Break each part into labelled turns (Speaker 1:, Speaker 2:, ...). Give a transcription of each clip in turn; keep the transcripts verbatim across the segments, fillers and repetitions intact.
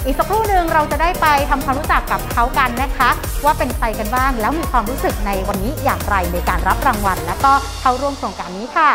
Speaker 1: อีกสักครู่หนึ่งเราจะได้ไปทำความรู้จักกับเขากันนะคะว่าเป็นใครกันบ้างแล้วมีความรู้สึกในวันนี้อย่างไรในการรับรางวัลและก็เข้าร่วมโครงการนี้ค่ะ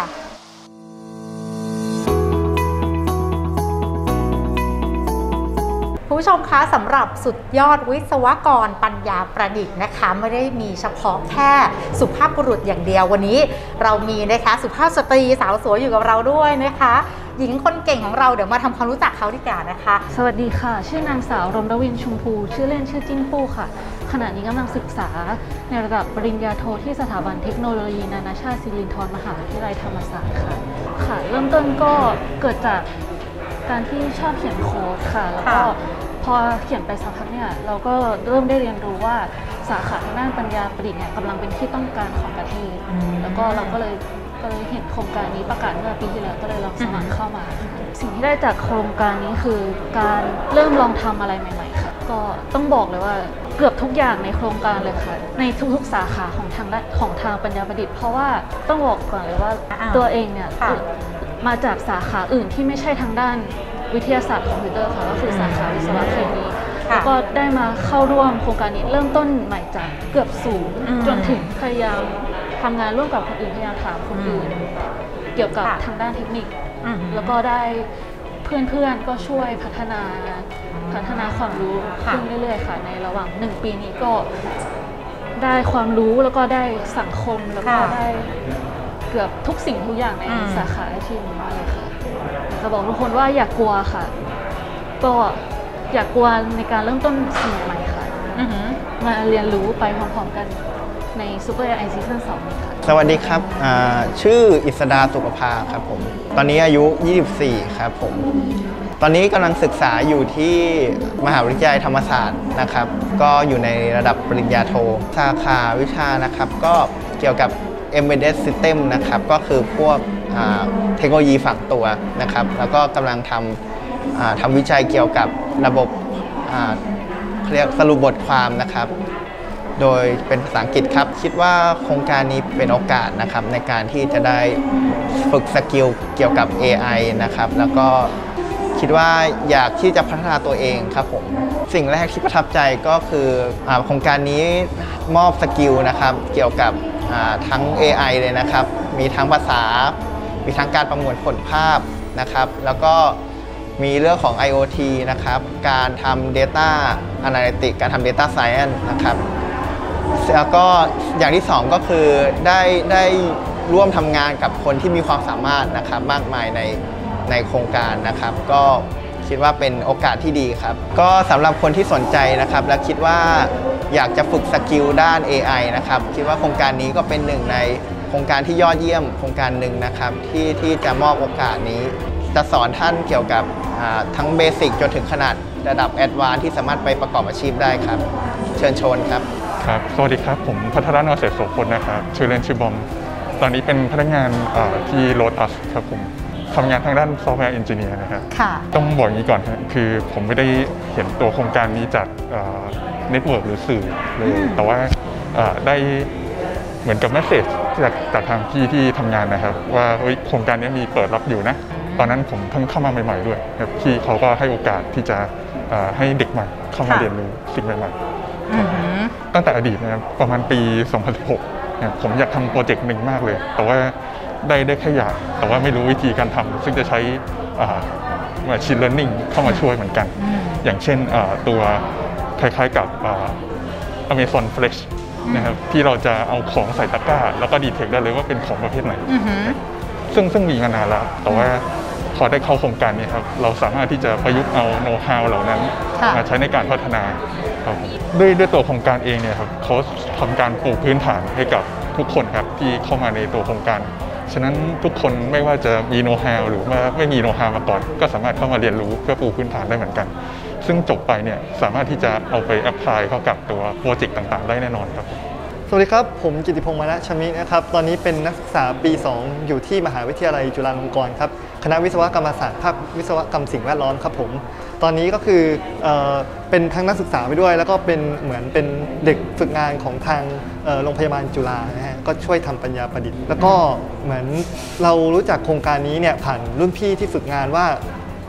Speaker 1: คุณผู้ชมคะสำหรับสุดยอดวิศวกรปัญญาประดิษฐ์นะคะไม่ได้มีเฉพาะแค่สุภาพบุรุษอย่างเดียววันนี้เรามีนะคะสุภาพสตรีสาวสวยอยู่กับเราด้วยนะคะหญิงคนเก่งของเราเดี๋ยวมาทำความรู้จักเขาดีกว่านะคะ
Speaker 2: สวัสดีค่ะชื่อนางสาวรมรวินชุมพูชื่อเล่นชื่อจิ้นปู้ค่ะขณะนี้กำลังศึกษาในระดับปริญญาโทที่สถาบันเทคโนโลยีนานาชาติศิรินธรมหาวิทยาลัยธรรมศาสตร์ค่ะค่ะเริ่มต้นก็เกิดจากการที่ชอบเขียนโค้ดค่ะแล้วก็พอเขียนไปสักพักเนี่ยเราก็เริ่มได้เรียนรู้ว่าสาขาทางด้านปัญญาประดิษฐ์เนี่ยกำลังเป็นที่ต้องการของประเทศแล้วก็เราก็เลยก็เลยเห็นโครงการนี้ประกาศเมื่อปีที่แล้วก็เลยลองสมัครเข้ามาสิ่งที่ได้จากโครงการนี้คือการเริ่มลองทำอะไรใหม่ๆค่ะก็ต้องบอกเลยว่าเกือบทุกอย่างในโครงการเลยค่ะในทุกๆสาขาของทางของทางปัญญาประดิษฐ์เพราะว่าต้องบอกก่อนเลยว่าตัวเองเนี่ยมาจากสาขาอื่นที่ไม่ใช่ทางด้านวิทยาศาสตร์คอมพิวเตอร์ค่ะก็คือสาขาวิศวะเคมีแล้วก็ได้มาเข้าร่วมโครงการนี้เริ่มต้นใหม่จากเกือบศูนย์จนถึงพยายามทำงานร่วมกับคนอื่นพยายามถามคนอื่นเกี่ยวกับทางด้านเทคนิคแล้วก็ได้เพื่อนๆก็ช่วยพัฒนาพัฒนาความรู้ขึ้นเรื่อยๆค่ะในระหว่างหนึ่งปีนี้ก็ได้ความรู้แล้วก็ได้สังคมแล้วก็ได้เกือบทุกสิ่งทุกอย่างในสาขาอาชีพนี้เลยค่ะจะบอกทุกคนว่าอย่ากกลัวค่ะก็อย่ากกลัวในการเริ่มต้นสิ่งใหม่ค่ะมาเรียนรู้ไปพร้อมๆกันในซูเปอร์ เอ ไอ ซีซั่นสองนี้ค่ะ
Speaker 3: สวัสดีครับชื่ออิสดาสุขภาครับผมตอนนี้อายุยี่สิบสี่ครับผมตอนนี้กำลังศึกษาอยู่ที่มหาวิทยาลัยธรรมศาสตร์นะครับก็อยู่ในระดับปริญญาโทสาขาวิชานะครับก็เกี่ยวกับ Embedded System นะครับก็คือพวกเทคโนโลยีฝังตัวนะครับแล้วก็กำลังทำทำวิจัยเกี่ยวกับระบบเรียกสรุปบทความนะครับโดยเป็นภาษาอังกฤษครับคิดว่าโครงการนี้เป็นโอกาสนะครับในการที่จะได้ฝึกสกิลเกี่ยวกับ เอ ไอ นะครับแล้วก็คิดว่าอยากที่จะพัฒนาตัวเองครับผมสิ่งแรกที่ประทับใจก็คือโครงการนี้มอบสกิลนะครับเกี่ยวกับทั้ง เอ ไอ เลยนะครับมีทั้งภาษามีทั้งการประมวลผลภาพนะครับแล้วก็มีเรื่องของ ไอ โอ ที นะครับการทำ Data Analytics การทำ Data Science นะครับแล้วก็อย่างที่สองก็คือได้ได้ร่วมทำงานกับคนที่มีความสามารถนะครับมากมายในในโครงการนะครับก็คิดว่าเป็นโอกาสที่ดีครับก็สำหรับคนที่สนใจนะครับและคิดว่าอยากจะฝึกสกิลด้าน เอ ไอ นะครับคิดว่าโครงการนี้ก็เป็นหนึ่งในโครงการที่ยอดเยี่ยมโครงการหนึ่งนะครับที่ที่จะมอบโอกาสนี้จะสอนท่านเกี่ยวกับทั้งเบสิกจนถึงขนาดระดับแอดวานซ์ที่สามารถไปประกอบอาชีพได้ครับเชิญชวนครับ
Speaker 4: ครับสวัสดีครับผมพัทรนรเศรษฐโสพลนะครับชื่อเล่นชื่อบอมตอนนี้เป็นพนักงานที่โลตัสครับผมทำงานทางด้านซอฟต์แวร์เอนจิเนียร์นะครับต้องบอกอย่างนี้ก่อนครับคือผมไม่ได้เห็นตัวโครงการนี้จากเน็ตเวิร์กหรือสื่อเลยแต่ว่าได้เหมือนกับเมสเซจจากจากทางพี่ที่ทำงานนะครับว่าโครงการนี้มีเปิดรับอยู่นะตอนนั้นผมเพิ่งเข้ามาใหม่ๆด้วยครับพี่เขาก็ให้โอกาสที่จะให้เด็กใหม่เข้ามาเรียนรู้สิ่งใหม่ๆตั้งแต่อดีตนะครับประมาณปีสองพันสิบหกผมอยากทำโปรเจกต์หนึ่งมากเลยแต่ว่าได้ได้แค่อยากแต่ว่าไม่รู้วิธีการทำซึ่งจะใช้ Machine Learning เข้ามาช่วยเหมือนกันอย่างเช่นตัวคล้ายๆกับ Amazon Flex นะครับที่เราจะเอาของใส่ตะกร้าแล้วก็ดีเทคได้เลยว่าเป็นของประเภทไหนซึ่งซึ่งมีมานานแล้วแต่ว่าพอได้เข้าโครงการนี้ครับเราสามารถที่จะประยุกต์เอาโน้ตฮาวเหล่านั้นมาใช้ในการพัฒนาครับด้วยด้วยตัวโครงการเองเนี่ยครับเขาทำการปลูกพื้นฐานให้กับทุกคนครับที่เข้ามาในตัวโครงการฉะนั้นทุกคนไม่ว่าจะมีโน้ตฮาวหรือว่าไม่มีโน้ตฮาวมาก่อนก็สามารถเข้ามาเรียนรู้เพื่อปูพื้นฐานได้เหมือนกันซึ่งจบไปเนี่ยสามารถที่จะเอาไปแอพพลายเข้ากับตัวโปรเจกต์ต่างๆได้แน่นอนครับ
Speaker 5: สวัสดีครับผมกิติพงษ์มานะชมินะครับตอนนี้เป็นนักศึกษาปีสองอยู่ที่มหาวิทยาลัยจุฬาลงกรณ์ครับคณะวิศวกรรมศาสตร์ภาควิศวกรรมสิ่งแวดล้อมครับผมตอนนี้ก็คือเอ่อเป็นทั้งนักศึกษาไปด้วยแล้วก็เป็นเหมือนเป็นเด็กฝึกงานของทางโรงพยาบาลจุฬานะฮะก็ช่วยทำปัญญาประดิษฐ์แล้วก็เหมือนเรารู้จักโครงการนี้เนี่ยผ่านรุ่นพี่ที่ฝึกงานว่า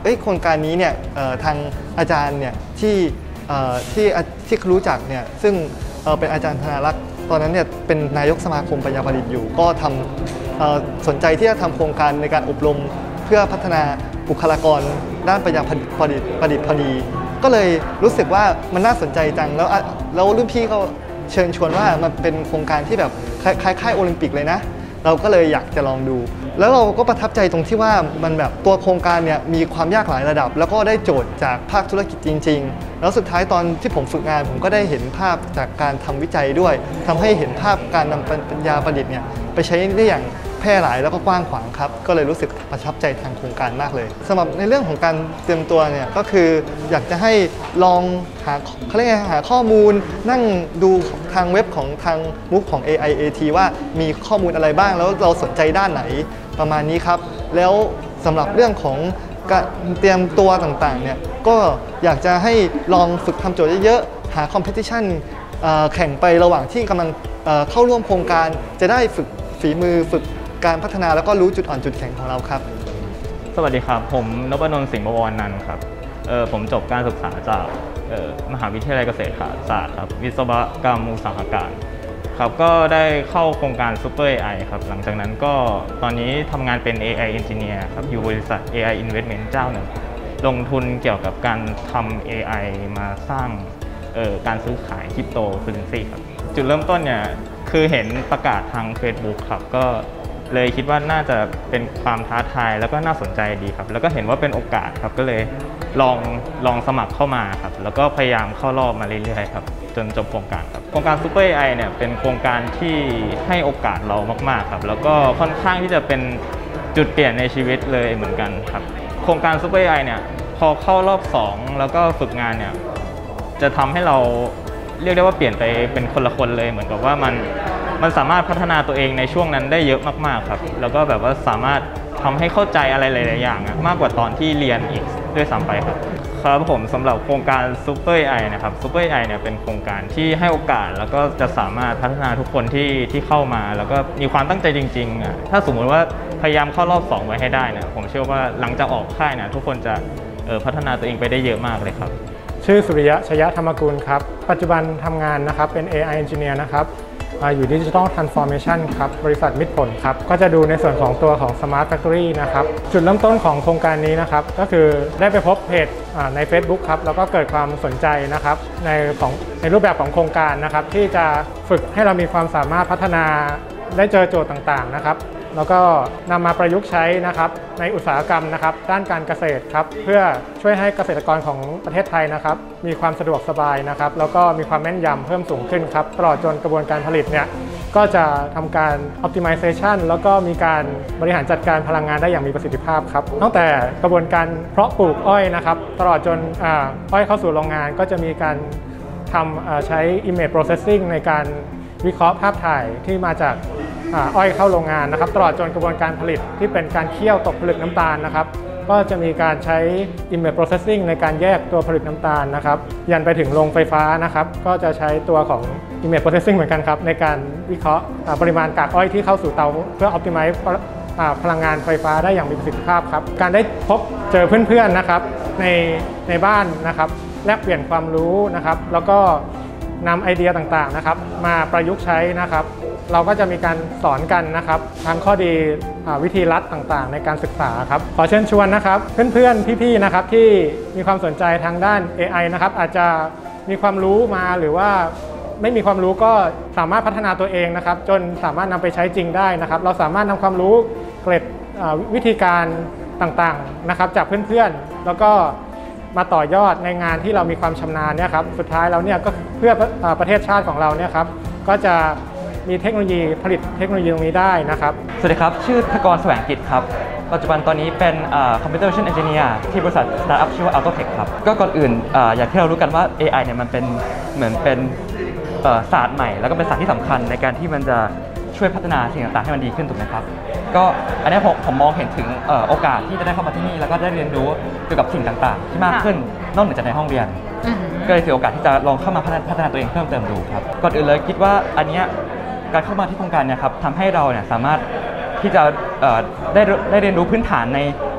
Speaker 5: เอ้ยโครงการนี้เนี่ยทางอาจารย์เนี่ยที่ที่ที่รู้จักเนี่ยซึ่งเป็นอาจารย์ธนารักษ์ตอนนั้นเนี่ยเป็นนายกสมาคมปัญญาประดิษฐ์อยู่ก็ทำสนใจที่จะทำโครงการในการอบรมเพื่อพัฒนาบุคลากรด้านปัญญาประดิษฐ์ประดิษฐ์พอดีก็เลยรู้สึกว่ามันน่าสนใจจังแล้วแล้วรุ่นพี่ก็เชิญชวนว่ามันเป็นโครงการที่แบบคล้ายๆโอลิมปิกเลยนะเราก็เลยอยากจะลองดูแล้วเราก็ประทับใจตรงที่ว่ามันแบบตัวโครงการเนี่ยมีความยากหลายระดับแล้วก็ได้โจทย์จากภาคธุรกิจจริงๆแล้วสุดท้ายตอนที่ผมฝึกงานผมก็ได้เห็นภาพจากการทำวิจัยด้วยทำให้เห็นภาพการนำปัญญาประดิษฐ์เนี่ยไปใช้ได้อย่างแพร่หลายแล้วก็กว้างขวางครับก็เลยรู้สึกประทับใจทางโครงการมากเลยสำหรับในเรื่องของการเตรียมตัวเนี่ยก็คืออยากจะให้ลองหาเขาเรียกหาข้อมูลนั่งดูทางเว็บของทางมุกของ เอ ไอ เอ ที ว่ามีข้อมูลอะไรบ้างแล้วเราสนใจด้านไหนประมาณนี้ครับแล้วสำหรับเรื่องของการเตรียมตัวต่างๆเนี่ยก็อยากจะให้ลองฝึกทำโจทย์เยอะๆหาคอมเพติชันแข่งไประหว่างที่กำลังเข้าร่วมโครงการจะได้ฝึกฝีมือฝึกการพัฒนาแล้วก็รู้จุดอ่อนจุดแข็งของเราครับ
Speaker 6: สวัสดีครับผมนพนนท์สิงห์บวรนันท์ครับเออผมจบการศึกษาจากมหาวิทยาลัยเกษตรศาสตร์ครับวิศวกรรมอุตสาหการครับก็ได้เข้าโครงการ Super เอ ไอ ครับหลังจากนั้นก็ตอนนี้ทำงานเป็น เอ ไอ Engineer ครับอยู่บริษัท เอ ไอ Investment เจ้าหนึ่งลงทุนเกี่ยวกับการทำ เอ ไอ มาสร้างการซื้อขายคริปโตเคอเรนซีครับจุดเริ่มต้นเนี่ยคือเห็นประกาศทาง Facebook ครับก็เลยคิดว่าน่าจะเป็นความท้าทายแล้วก็น่าสนใจดีครับแล้วก็เห็นว่าเป็นโอกาสครับก็เลยลองลองสมัครเข้ามาครับแล้วก็พยายามเข้ารอบมาเรื่อยๆครับจนจบโครงการครับโครงการ Super เอ ไอ เนี่ยเป็นโครงการที่ให้โอกาสเรามากๆครับแล้วก็ค่อนข้างที่จะเป็นจุดเปลี่ยนในชีวิตเลยเหมือนกันครับโครงการ Super เอ ไอ เนี่ยพอเข้ารอบสองแล้วก็ฝึกงานเนี่ยจะทำให้เราเรียกได้ว่าเปลี่ยนไปเป็นคนละคนเลยเหมือนกับว่ามันมันสามารถพัฒนาตัวเองในช่วงนั้นได้เยอะมากๆครับแล้วก็แบบว่าสามารถทำให้เข้าใจอะไรหลายๆอย่างมากกว่าตอนที่เรียนอีกด้วยซ้ำไปครับครับผมสำหรับโครงการ Super เอ ไอ นะครับ Super เอ ไอ เนี่ยเป็นโครงการที่ให้โอกาสแล้วก็จะสามารถพัฒนาทุกคนที่ที่เข้ามาแล้วก็มีความตั้งใจจริงๆอ่ะถ้าสมมติว่าพยายามเข้ารอบสองไว้ให้ได้นะผมเชื่อว่าหลังจากออกค่ายนะทุกคนจะพัฒนาตัวเองไปได้เยอะมากเลยครับ
Speaker 7: ชื่อสุริยะ ชยธรรมกุลครับปัจจุบันทำงานนะครับเป็น เอ ไอ Engineer นะครับอยู่ Digital Transformation ครับบริษัทมิตรผลครับก็จะดูในส่วนของตัวของ Smart Factory นะครับจุดเริ่มต้นของโครงการนี้นะครับก็คือได้ไปพบเพจใน Facebook ครับแล้วก็เกิดความสนใจนะครับในของในรูปแบบของโครงการนะครับที่จะฝึกให้เรามีความสามารถพัฒนาได้เจอโจทย์ต่างๆนะครับแล้วก็นำมาประยุกต์ใช้นะครับในอุตสาหกรรมนะครับด้านการเกษตรครับเพื่อช่วยให้เกษตรกรของประเทศไทยนะครับมีความสะดวกสบายนะครับแล้วก็มีความแม่นยำเพิ่มสูงขึ้นครับตลอดจนกระบวนการผลิตเนี่ยก็จะทำการ optimization แล้วก็มีการบริหารจัดการพลังงานได้อย่างมีประสิทธิภาพครับตั้งแต่กระบวนการเพาะปลูกอ้อยนะครับตลอดจนอ้อยเข้าสู่โรงงานก็จะมีการทำใช้ image processing ในการวิเคราะห์ภาพถ่ายที่มาจากอ้อยเข้าโรงงานนะครับตลอดจนกระบวนการผลิตที่เป็นการเคี่ยวตกผลึกน้ำตาลนะครับก็จะมีการใช้ image processing ในการแยกตัวผลึกน้ำตาลนะครับยันไปถึงโรงไฟฟ้านะครับก็จะใช้ตัวของ image processing เหมือนกันครับในการวิเคราะห์ปริมาณกากอ้อยที่เข้าสู่เตาเพื่อ optimize พลังงานไฟฟ้าได้อย่างมีประสิทธิภาพครับการได้พบเจอเพื่อนๆนะครับในในบ้านนะครับแลกเปลี่ยนความรู้นะครับแล้วก็นำไอเดียต่างๆนะครับมาประยุกต์ใช้นะครับเราก็จะมีการสอนกันนะครับทั้งข้อดีวิธีลัดต่างๆในการศึกษาครับขอเชิญชวนนะครับเพื่อนๆพี่ๆนะครับที่มีความสนใจทางด้าน เอ ไอ นะครับอาจจะมีความรู้มาหรือว่าไม่มีความรู้ก็สามารถพัฒนาตัวเองนะครับจนสามารถนำไปใช้จริงได้นะครับเราสามารถนำความรู้เกร็ดวิธีการต่างๆนะครับจากเพื่อนๆแล้วก็มาต่อยอดในงานที่เรามีความชำนาญเนี่ยครับสุดท้ายแล้วเนี่ยก็เพื่อประเทศชาติของเราเนี่ยครับก็จะมีเทคโนโลยีผลิตเทคโนโลยีตรงนี้ได้นะครับ
Speaker 8: สวัสดีครับชื่อธกรแสวงกิจครับปัจจุบันตอนนี้เป็นคอมพิวเตอร์วิชั่นเอนจิเนียร์ที่บริษัทสตาร์ทอัพชื่อว่า Autotech ครับก็ก่อนอื่นอย่างที่เรารู้กันว่า เอ ไอ เนี่ยมันเป็นเหมือนเป็นศาสตร์ใหม่แล้วก็เป็นศาสตร์ที่สำคัญในการที่มันจะช่วยพัฒนาสิ่งต่างๆให้มันดีขึ้นถูกไหมครับก็อันนี้ผมผมมองเห็นถึงโอกาสที่จะได้เข้ามาที่นี่แล้วก็ได้เรียนรู้เกี่ยวกับสิ่งต่างๆที่มากขึ้นนอกเหนือจากในห้องเรียนก็เลยถือโอกาสที่จะลองเข้ามาพัฒนาตัวเองเพิ่มเติมดูครับก่อนอื่นเลยคิดว่าอันนี้การเข้ามาที่โครงการเนี่ยครับทำให้เราเนี่ยสามารถที่จะได้ได้เรียนรู้พื้นฐานใน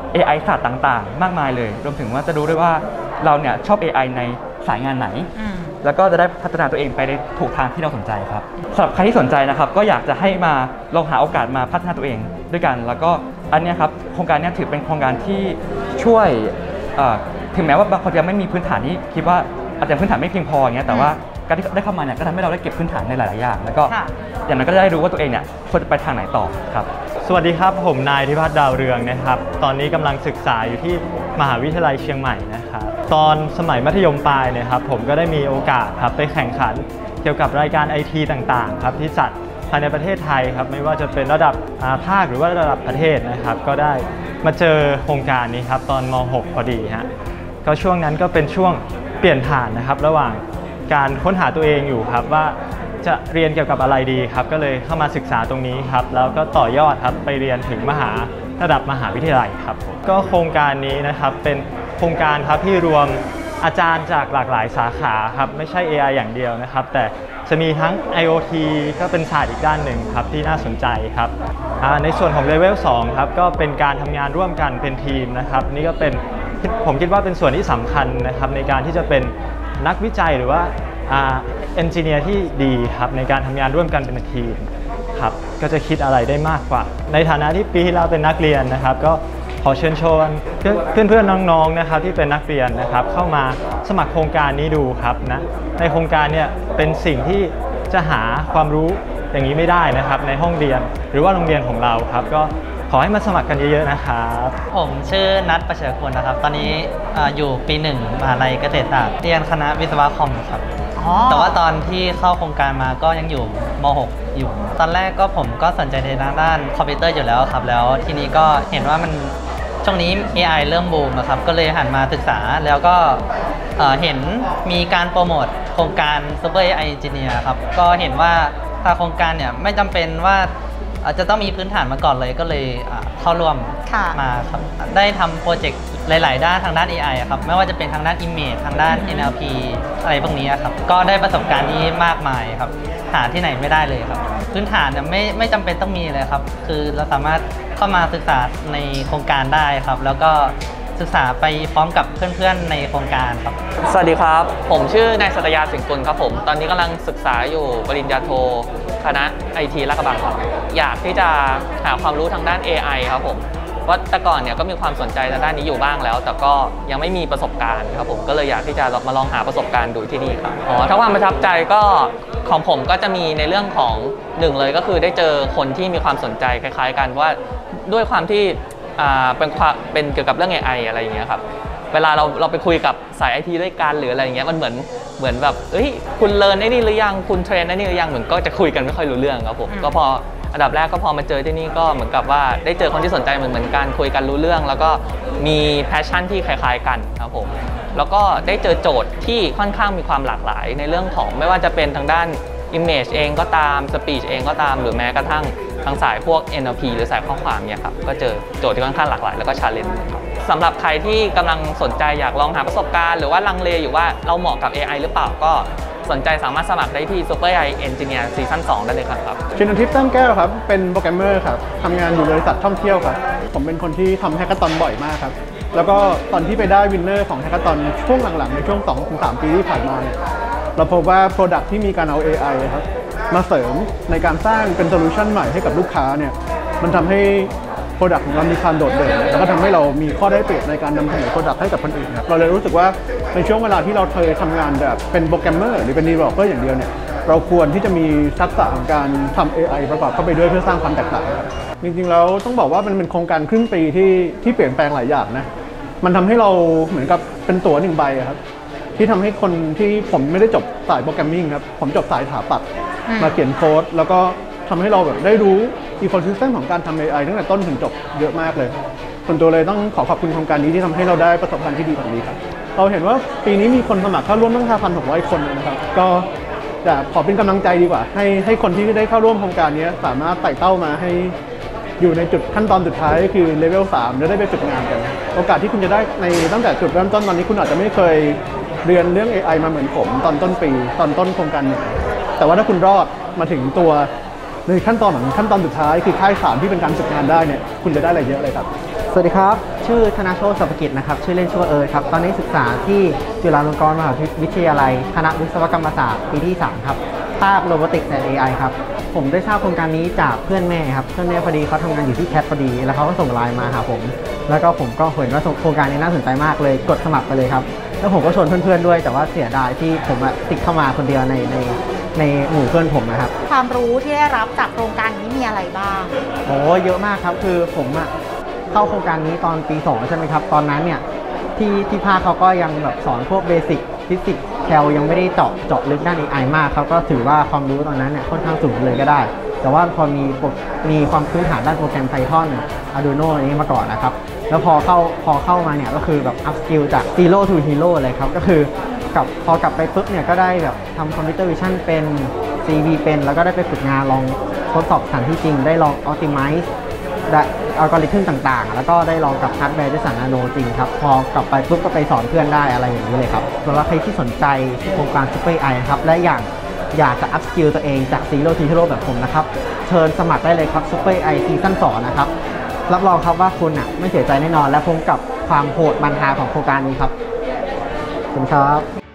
Speaker 8: เอ ไอ ศาสตร์ต่างๆ มากมายเลยรวมถึงว่าจะรู้ด้วยว่าเราเนี่ยชอบ เอ ไอ ในสายงานไหนแล้วก็จะได้พัฒนาตัวเองไปในถูกทางที่เราสนใจครับสำหรับใครที่สนใจนะครับก็อยากจะให้มาลองหาโอกาสมาพัฒนาตัวเองด้วยกันแล้วก็อันนี้ครับโครงการนี้ถือเป็นโครงการที่ช่วยถึงแม้ว่าบางคนยังไม่มีพื้นฐานที่คิดว่าอาจจะพื้นฐานไม่เพียงพออย่างเงี้ยแต่ว่าการที่ได้เข้ามาเนี่ยก็ทำให้เราได้เก็บพื้นฐานในหลายๆอย่างแล้วก็อย่างนั้นก็จะได้รู้ว่าตัวเองเนี่ยควรจะไปทางไหนต่อครับ
Speaker 9: สวัสดีครับผมนายธิพัฒน์ดาวเรืองนะครับตอนนี้กำลังศึกษาอยู่ที่มหาวิทยาลัยเชียงใหม่นะครับตอนสมัยมัธยมปลายเนี่ยครับผมก็ได้มีโอกาสครับไปแข่งขันเกี่ยวกับรายการ ไอ ที ต่างๆครับที่จัดภายในประเทศไทยครับไม่ว่าจะเป็นระดับภาคหรือว่าระดับประเทศนะครับก็ได้มาเจอโครงการนี้ครับตอนม หก พอดีฮะก็ช่วงนั้นก็เป็นช่วงเปลี่ยนผ่านนะครับระหว่างการค้นหาตัวเองอยู่ครับว่าจะเรียนเกี่ยวกับอะไรดีครับก็เลยเข้ามาศึกษาตรงนี้ครับแล้วก็ต่อยอดครับไปเรียนถึงมหาระดับมหาวิทยาลัยครับก็โครงการนี้นะครับเป็นโครงการครับที่รวมอาจารย์จากหลากหลายสาขาครับไม่ใช่ เอ ไอ อย่างเดียวนะครับแต่จะมีทั้ง ไอ โอ ที ก็เป็นศาสตร์อีกด้านหนึ่งครับที่น่าสนใจครับในส่วนของเลเวลสองครับก็เป็นการทำงานร่วมกันเป็นทีมนะครับนี่ก็เป็นผมคิดว่าเป็นส่วนที่สำคัญนะครับในการที่จะเป็นนักวิจัยหรือว่าเอนจิเนียร์ที่ดีครับในการทำงานร่วมกันเป็นทีมครับก็จะคิดอะไรได้มากกว่าในฐานะที่ปีที่แล้วเป็นนักเรียนนะครับก็ขอเชิญชวนเพื่อนๆน้องๆนะครับที่เป็นนักเรียนนะครับเข้ามาสมัครโครงการนี้ดูครับนะในโครงการเนี่ยเป็นสิ่งที่จะหาความรู้อย่างนี้ไม่ได้นะครับในห้องเรียนหรือว่าโรงเรียนของเราครับก็ขอให้มาสมัครกันเยอะๆนะครับ
Speaker 10: ผมชื่อนัทประเสริฐคุณนะครับตอนนี้อยู่ปีหนึ่งมหาลัยเกษตรศาสตร์เรียนคณะวิศวะคอมครับแต่ว่าตอนที่เข้าโครงการมาก็ยังอยู่ม หก อยู่ตอนแรกก็ผมก็สนใจในด้านคอมพิวเตอร์อยู่แล้วครับแล้วทีนี้ก็เห็นว่ามันช่วงนี้ เอ ไอ เริ่มบูมนะครับก็เลยหันมาศึกษาแล้วก็เห็นมีการโปรโมทโครงการ Super เอ ไอ Engineer ครับก็เห็นว่าถ้าโครงการเนี่ยไม่จำเป็นว่าจะต้องมีพื้นฐานมาก่อนเลยก็เลยเข้าร่วมมาครับได้ทำโปรเจกต์หลายๆด้านทางด้าน เอ ไอ ครับไม่ว่าจะเป็นทางด้าน Image ทางด้าน เอ็น แอล พี อะไรพวกนี้ครับก็ได้ประสบการณ์นี้มากมายครับหาที่ไหนไม่ได้เลยครับพื้นฐานเนี่ยไม่ไม่จำเป็นต้องมีเลยครับคือเราสามารถเข้ามาศึกษาในโครงการได้ครับแล้วก็ศึกษาไปพร้อมกับเพื่อนๆในโครงการครับ
Speaker 11: สวัสดีครับผมชื่อนายสัตยาสิงห์กุลครับผมตอนนี้กำลังศึกษาอยู่ปริญญาโทคณะ ไอ ที ลาดกระบังครับอยากที่จะหาความรู้ทางด้าน เอ ไอ ครับผมว่าแต่ก่อนเนี่ยก็มีความสนใจทางด้านนี้อยู่บ้างแล้วแต่ก็ยังไม่มีประสบการณ์ครับผมก็เลยอยากที่จะมาลองหาประสบการณ์ดูที่นี่ครับอ๋อถ้าความประทับใจก็ของผมก็จะมีในเรื่องของหนึ่งเลยก็คือได้เจอคนที่มีความสนใจคล้ายๆกันว่าด้วยความที่เป็นเป็นเกี่ยวกับเรื่อง เอ ไอ อะไรอย่างเงี้ยครับเวลาเราเราไปคุยกับสาย ไอ ที ด้วยกันหรืออะไรอย่างเงี้ยมันเหมือนเหมือนแบบเอ้ยคุณเรียนได้นี่หรือยังคุณเทรนได้นี่หรือยังเหมือนก็จะคุยกันไม่ค่อยรู้เรื่องครับผมก็พออันดับแรกก็พอมาเจอที่นี่ก็เหมือนกับว่าได้เจอคนที่สนใจเหมือนเหมือนกันคุยกันรู้เรื่องแล้วก็มีแพชชั่นที่คล้ายๆกันครับผมแล้วก็ได้เจอโจทย์ที่ค่อนข้างมีความหลากหลายในเรื่องของไม่ว่าจะเป็นทางด้าน Image เองก็ตาม Speech เองก็ตามหรือแม้กระทั่งทางสายพวก เอ็น แอล พี หรือสายข้อความเนี่ยครับก็เจอโจทย์ที่ค่อนข้างหลากหลายแล้วก็ challenge ครับสำหรับใครที่กำลังสนใจอยากลองหาประสบการณ์หรือว่าลังเลอยู่ว่าเราเหมาะกับ เอ ไอ หรือเปล่าก็สนใจสามารถสมัครได้ที่ Super เอ ไอ Engineer ซีซั่นสองได้เลยครับ
Speaker 12: ชินทิพย์ตั้งแก้วครับเป็นโปรแกรมเมอร์ครับทำงานอยู่บริษัทท่องเที่ยวครับผมเป็นคนที่ทำแฮกเกอร์ตอนบ่อยมากครับแล้วก็ตอนที่ไปได้วินเนอร์ของแฮกเกอร์ตอนช่วงหลังๆในช่วง สองถึงสาม ปีที่ผ่านมาเราพบว่า Product ที่มีการเอา เอ ไอ ครับมาเสริมในการสร้างเป็นโซลูชันใหม่ให้กับลูกค้าเนี่ยมันทำให้ Product ของเรามีความโดดเด่นแล้วก็ทำให้เรามีข้อได้เปรียบในการนำเสนอ Product ให้กับคนอื่นครับเราเลยรู้สึกว่าในช่วงเวลาที่เราเคยทำงานแบบเป็นโปรแกรมเมอร์หรือเป็น Developer อย่างเดียวเนี่ยเราควรที่จะมีทักษะของการทำ เอ ไอ ประกอบเข้าไปด้วยเพื่อสร้างความแตกต่างครับจริงๆแล้วต้องบอกว่ามันเป็นโครงการครึ่งปีที่ที่เปลี่ยนแปลงหลายอย่างนะมันทำให้เราเหมือนกับเป็นตั๋วหนึ่งใบครับที่ทำให้คนที่ผมไม่ได้จบสายโปรแกรมมิ่งครับผมจบสายสถาปัตย์มาเขียนโค้ดแล้วก็ทำให้เราแบบได้รู้อีโคซิสเต็มของการทำ เอ ไอ ตั้งแต่ต้นถึงจบเยอะมากเลยส่วนตัวเลยต้องขอขอบคุณโครงการนี้ที่ทำให้เราได้ประสบการณ์ที่ดีแบบนี้ครับเราเห็นว่าปีนี้มีคนสมัครเข้าร่วมตั้ง ห้าพันหกร้อย คนนะครับก็จะขอเป็นกำลังใจดีกว่าให้ให้คนที่ได้เข้าร่วมโครงการนี้สามารถไต่เต้ามาให้อยู่ในจุดขั้นตอนสุดท้ายคือเลเวลสามจะได้ไปฝึกงานกันโอกาสที่คุณจะได้ในตั้งแต่จุดเริ่มต้นตอนนี้คุณอาจจะไม่เคยเรียนเรื่อง เอ ไอ มาเหมือนผมตอนต้นปีตอนต้นโครงการนี้แต่ว่าถ้าคุณรอดมาถึงตัวในขั้นตอนของขั้นตอนสุดท้ายคือค่ายสามที่เป็นการฝึกงานได้เนี่ยคุณจะได้อะไรเยอะเลยครับ
Speaker 13: สวัสดีครับชื่อธนาโชติ สัพพกิจนะครับชื่อเล่นชื่อว่าเอิร์ธครับตอนนี้ศึกษาที่จุฬาลงกรณ์มหาวิทยาลัยคณะวิศวกรรมศาสตร์ปีที่สามครับภาคโรบอติกส์และ เอ ไอ ครับผมได้ทราบโครงการนี้จากเพื่อนแม่ครับเพื่อนแม่พอดีเขาทำงานอยู่ที่แคทพอดีแล้วเขาก็ส่งไลน์มาหาผมแล้วก็ผมก็เห็นว่าโครงการนี้น่าสนใจมากเลยกดสมัครไปเลยครับแล้วผมก็ชวนเพื่อนๆด้วยแต่ว่าเสียดายที่ผมติดเข้ามาคนเดียวในในในหมู่เพื่อนผมนะครับ
Speaker 1: ความรู้ที่ได้รับจากโครงการนี้มีอะไรบ้าง
Speaker 13: โอ้เยอะมากครับคือผมอะเข้าโครงการนี้ตอนปีสองใช่ไหมครับตอนนั้นเนี่ยที่ที่ภาคเขาก็ยังแบบสอนพวกเบสิกฟิสิกส์แคลยังไม่ได้เจาะเจาะลึกด้าน เอ ไอ มากเขาก็ถือว่าความรู้ตอนนั้นเนี่ยค่อนข้างสูงเลยก็ได้แต่ว่าพอมีมีความพื้นฐานด้านโปรแกรม Python Arduino อะไรนี้มาก่อนนะครับแล้วพอเข้าพอเข้ามาเนี่ยก็คือแบบ up skill จาก zero to hero เลยครับก็คือกับพอกลับไปปุ๊บเนี่ยก็ได้แบบทำคอมพิวเตอร์วิชั่นเป็น ซี วี เป็นแล้วก็ได้ไปฝึกงานลองทดสอบสถานที่จริงได้ลอง optimize ได้อัลกอริทึมต่างๆแล้วก็ได้ลองกับฮาร์ดแวร์ด้วยสารนาโนจริงครับพอกลับไปปุ๊บก็ไปสอนเพื่อนได้อะไรอย่างนี้เลยครับสำหรับใครที่สนใจโครงการ Super เอ ไอ นะครับและอย่างอยากจะ up skill ตัวเองจาก zero to hero แบบผมนะครับเชิญสมัครได้เลยครับ Super เอ ไอ ซีซั่นสองนะครับรับรองครับว่าคุณอ่ะไม่เสียใจแน่นอนและพบกับความโหดมันฮาของโครงการนี้ครับขอบคุณครับ